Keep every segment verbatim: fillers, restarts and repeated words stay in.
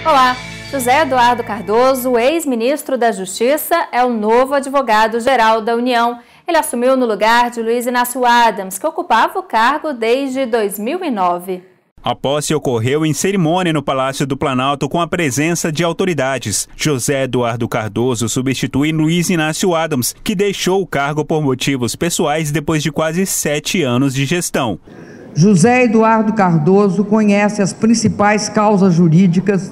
Olá, José Eduardo Cardoso, ex-ministro da Justiça, é o novo advogado-geral da União. Ele assumiu no lugar de Luiz Inácio Adams, que ocupava o cargo desde dois mil e nove. A posse ocorreu em cerimônia no Palácio do Planalto com a presença de autoridades. José Eduardo Cardoso substitui Luiz Inácio Adams, que deixou o cargo por motivos pessoais depois de quase sete anos de gestão. José Eduardo Cardoso conhece as principais causas jurídicas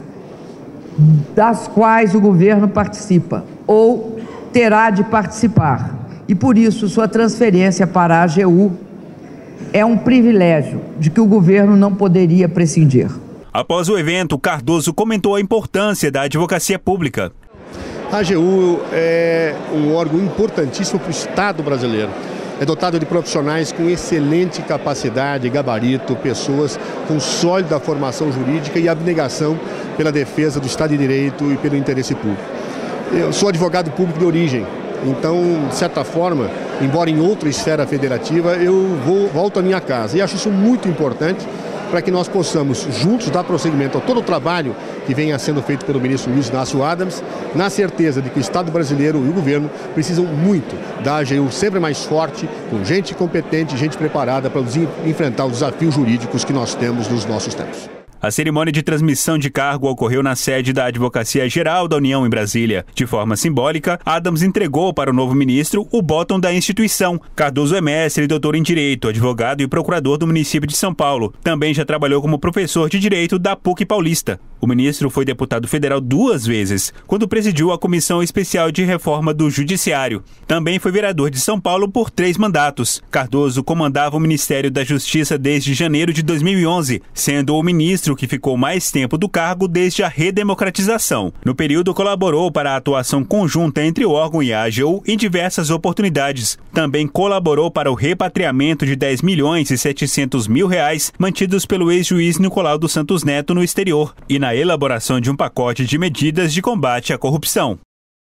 das quais o governo participa ou terá de participar, e por isso sua transferência para a A G U é um privilégio de que o governo não poderia prescindir. Após o evento, Cardoso comentou a importância da advocacia pública. A A G U é um órgão importantíssimo para o Estado brasileiro. É dotado de profissionais com excelente capacidade, gabarito, pessoas com sólida formação jurídica e abnegação pela defesa do Estado de Direito e pelo interesse público. Eu sou advogado público de origem, então, de certa forma, embora em outra esfera federativa, eu vou, volto à minha casa. E acho isso muito importante para que nós possamos, juntos, dar prosseguimento a todo o trabalho que venha sendo feito pelo ministro Luiz Inácio Adams, na certeza de que o Estado brasileiro e o governo precisam muito da A G U sempre mais forte, com gente competente, gente preparada para enfrentar os desafios jurídicos que nós temos nos nossos tempos. A cerimônia de transmissão de cargo ocorreu na sede da Advocacia Geral da União em Brasília. De forma simbólica, Adams entregou para o novo ministro o botão da instituição. Cardoso é mestre e doutor em Direito, advogado e procurador do município de São Paulo. Também já trabalhou como professor de Direito da P U C Paulista. O ministro foi deputado federal duas vezes, quando presidiu a Comissão Especial de Reforma do Judiciário. Também foi vereador de São Paulo por três mandatos. Cardoso comandava o Ministério da Justiça desde janeiro de dois mil e onze, sendo o ministro que ficou mais tempo do cargo desde a redemocratização. No período, colaborou para a atuação conjunta entre o órgão e a A G U em diversas oportunidades. Também colaborou para o repatriamento de dez milhões e setecentos mil reais mantidos pelo ex-juiz Nicolau dos Santos Neto no exterior e na elaboração de um pacote de medidas de combate à corrupção.